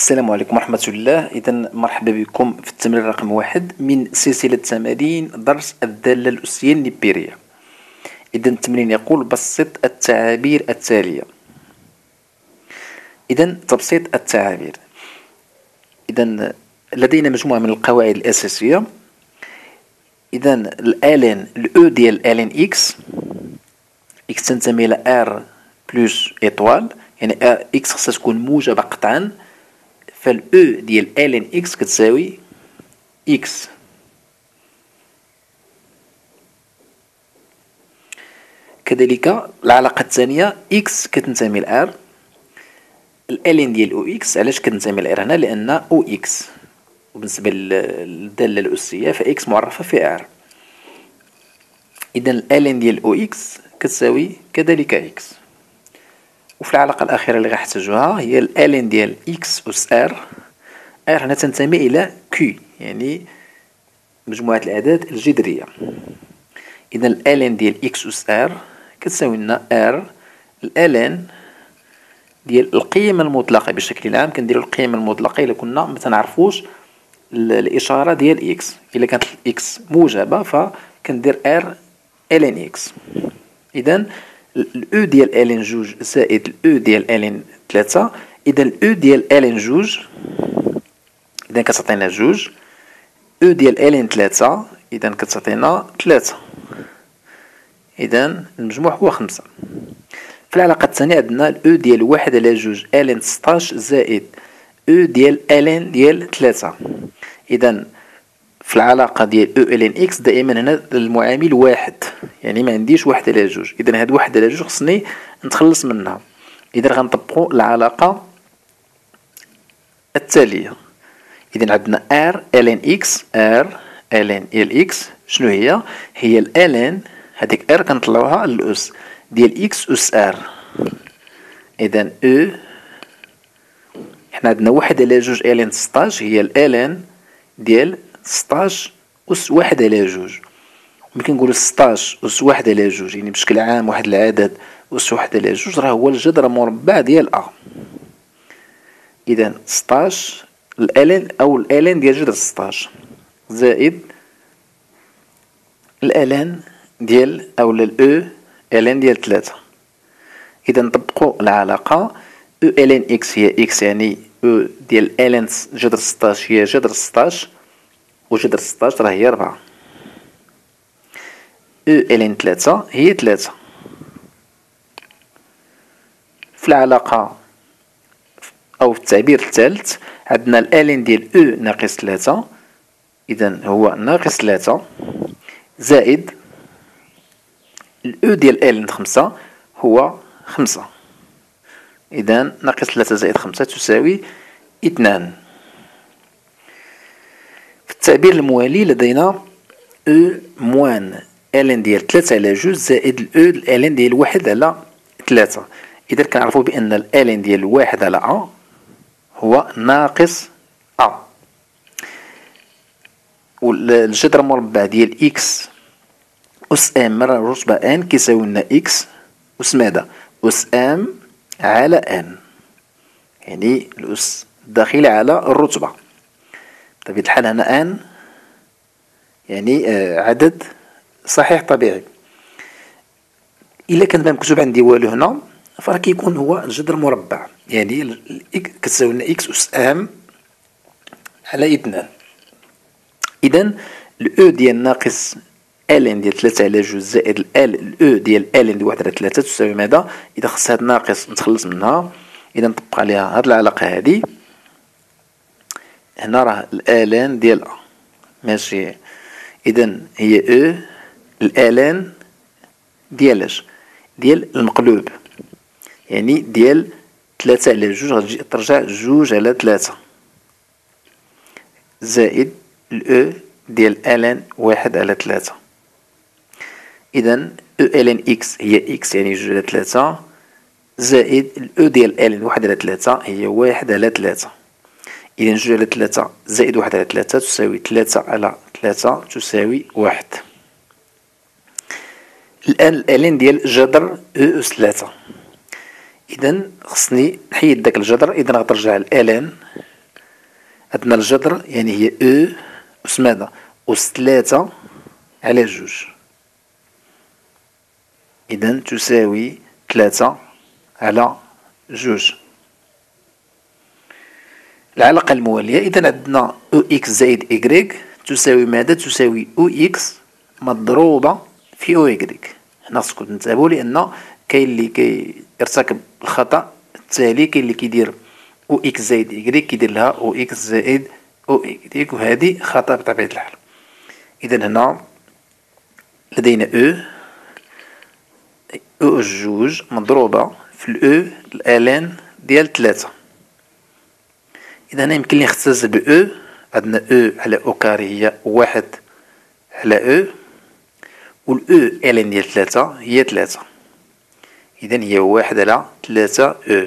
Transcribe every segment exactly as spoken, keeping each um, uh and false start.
السلام عليكم ورحمة الله. إذا مرحبا بكم في التمرين رقم واحد من سلسلة تمارين درس الدالة الأسية النبيرية. إذا التمرين يقول بسط التعابير التالية. إذا تبسيط التعابير. إذا لدينا مجموعة من القواعد الأساسية. إذا الآلين الأو ديال الآلين إكس إكس تنتمي إلى آر بلس إيطوال، يعني آر إكس خصها تكون موجبة قطعا، فالأو ديال الين إكس كتساوي إكس. كذلك العلاقة الثانية إكس كتنتمي لآر، الالين ديال أو إكس علاش كتنتمي لآر هنا؟ لأن أو إكس وبالنسبة للدالة الأسية فإكس معرفة في آر. إذا الالين ديال أو إكس كتساوي كذلك إكس. وفي العلاقة الأخيرة اللي غنحتاجوها هي الالين ديال إكس أس آر. آر هنا تنتمي إلى كي، يعني مجموعة الأعداد الجذرية. إذا الالين ديال إكس أس آر كتساوي لنا آر الالين ديال القيم المطلقة. بشكل عام كنديرو القيم المطلقة إلا كنا متنعرفوش الإشارة ديال إكس. إلا كانت إكس موجبة فكندير آر الين إكس. إذا الأو ديال الين جوج زائد الأو ديال الين ثلاثة. إذا الأو ديال الين جوج إذا كتعطينا جوج، أو ديال الين ثلاثة إذا كتعطينا ثلاثة. إذا المجموع هو خمسة. في العلاقة الثانية عندنا الأو ديال واحد على جوج الين ستاش زائد أو ديال الين ديال ثلاثة. إذا في العلاقة ديال أو الين إكس دائما هنا المعامل واحد، يعني ما عنديش واحد على جوج. إذا هاد واحد على جوج خصني نتخلص منها. إذا غنطبقو العلاقة التالية. إذا عندنا آر الين إكس، آر الين ال إكس شنو هي؟ هي الالين هاديك آر كنطلعوها للأس ديال إكس أس آر. إذا أو حنا عندنا واحد على جوج الين ستاش هي الالين ديال ستاش أس واحد على جوج. ملي كنقولو ستاش أس واحد على جوج يعني بشكل عام واحد العدد أس واحد على جوج راه هو الجذر مربع ديال أ. إذا ستاش الالين أو الالين ديال جذر ستاش زائد الالين ديال أو الأو الين ديال ثلاثة. إذا نطبقو العلاقة أو الين إكس هي إكس، يعني أو ديال الين جذر ستاش هي جذر ستاش، وجذر ستاش راه هي ربعة. أو الين ثلاثة هي ثلاثة. في العلاقة أو في التعبير الثالث عندنا الالين ديال أو ناقص ثلاثة، إذا هو ناقص ثلاثة زائد الأو ديال الين خمسة هو خمسة. إذا ناقص ثلاثة زائد خمسة تساوي اثنان. في التعبير الموالي لدينا أو موان الين ديال ثلاثة على جوج زائد الأو الالين ديال واحد على ثلاثة. إذا كنعرفو بأن الالين ديال واحد على أ هو ناقص أ، والجذر المربع ديال إكس أس أم مرة رتبة أن كيساوي لنا إكس أس ماذا؟ أس أم على أن، يعني الأس داخل على الرتبة. بطبيعة الحال هنا أن يعني عدد صحيح طبيعي. إلا كان ما مكتوب عندي والو هنا فراه كيكون هو الجذر مربع، يعني كتساوي لنا إكس أس أم على اثنان. إذا الأو ديال ناقص الين ديال ثلاثة على جوج زائد ال الأو ديال الين ديال واحد على ثلاثة تساوي ماذا؟ إذا خص هاد ناقص نتخلص منها، إذا نطبق عليها هاد العلاقة هادي. هنا راه الالين ديال أ ماشي، إذا هي أو الالين ديال اش؟ ديال المقلوب، يعني ديال ثلاثة على جوج غتجي ترجع جوج على ثلاثة زائد الأو ديال الين واحد على ثلاثة. إذا أو الين إكس هي إكس يعني جوج على ثلاثة زائد الأو ديال الين واحد على ثلاثة هي واحد على ثلاثة. إذا جوج على ثلاثة زائد واحد على ثلاثة تساوي ثلاثة على ثلاثة تساوي واحد. الآن الالين ديال جذر أو أس ثلاثة. إذا خصني نحيد داك الجذر. إذا غترجع الالين عندنا الجذر يعني هي او أس ماذا؟ أس ثلاثة على جوج، إذا تساوي ثلاثة على جوج. العلاقة الموالية، إذا عندنا او إكس زائد إكغيك تساوي ماذا؟ تساوي او إكس مضروبة في او إكغيك. هنا خصكم تنتبهوا لأن كاين اللي كيرتكب الخطأ التالي، كاين اللي كيدير او إكس زائد إكغيك كيدير لها او إكس زائد او إكغيك، وهذه خطأ بطبيعة الحال. إذا هنا لدينا او او أس جوج مضروبة في الأو الآلان ديال ثلاثة. إذا هنا يمكن لي نختزل ب او، عندنا او على او كاري هي واحد على او، و الأو آلان ديال ثلاثة هي ثلاثة، إذا هي واحد على ثلاثة او.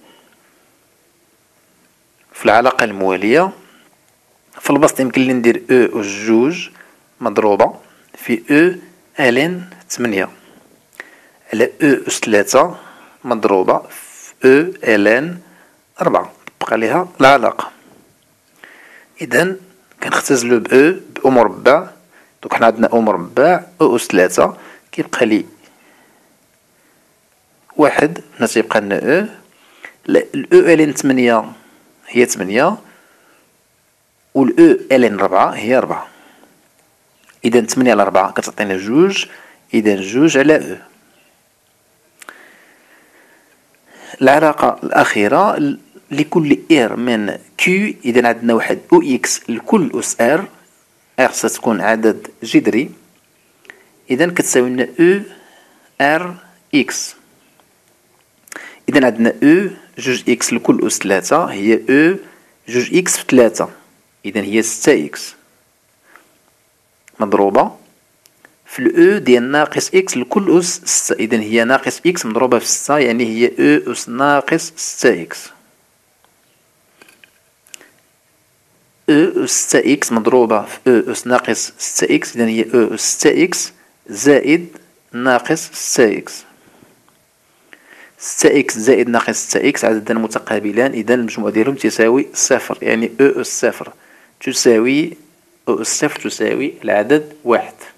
في العلاقة الموالية في البسط يمكن لي ندير او أس جوج مضروبة في او آلان ثمانية على او أس ثلاثة مضروبة في او آلان أربعة، تبقى ليها العلاقة. إذا كنختزلو ب او ب او مربع، دوك حنا عندنا او مربع او أس ثلاثة كيبقى لي واحد، هنا تيبقى لنا او، الأو آلان ثمانية هي ثمانية، و الأو آلان ربعة هي ربعة، إذا ثمانية على ربعة كتعطينا جوج، إذا جوج على او. العلاقة الأخيرة لكل إر من كيو، إذا عندنا واحد أو إكس لكل أس إر، إر ستكون عدد جذري، إذا كتساوي لنا أو إر إكس. إذا عندنا أو جوج إكس لكل أس ثلاثة هي أو جوج إكس في ثلاثة، إذا هي ستة إكس مضروبة في الأو ديال ناقص إكس لكل أس ستة، إذا هي ناقص إكس مضروبة في ستة، يعني هي أو أس ناقص ستة إكس. أو أس ستة إكس مضروبة في أو أس ناقص ستة إكس، إذا هي أو أس ستة إكس زائد ناقص ستة إكس. ستة إكس زائد ناقص ستة إكس عددان متقابلان، إذا المجموع ديالهم تساوي صفر، يعني أو أس صفر تساوي أو أس صفر تساوي العدد واحد.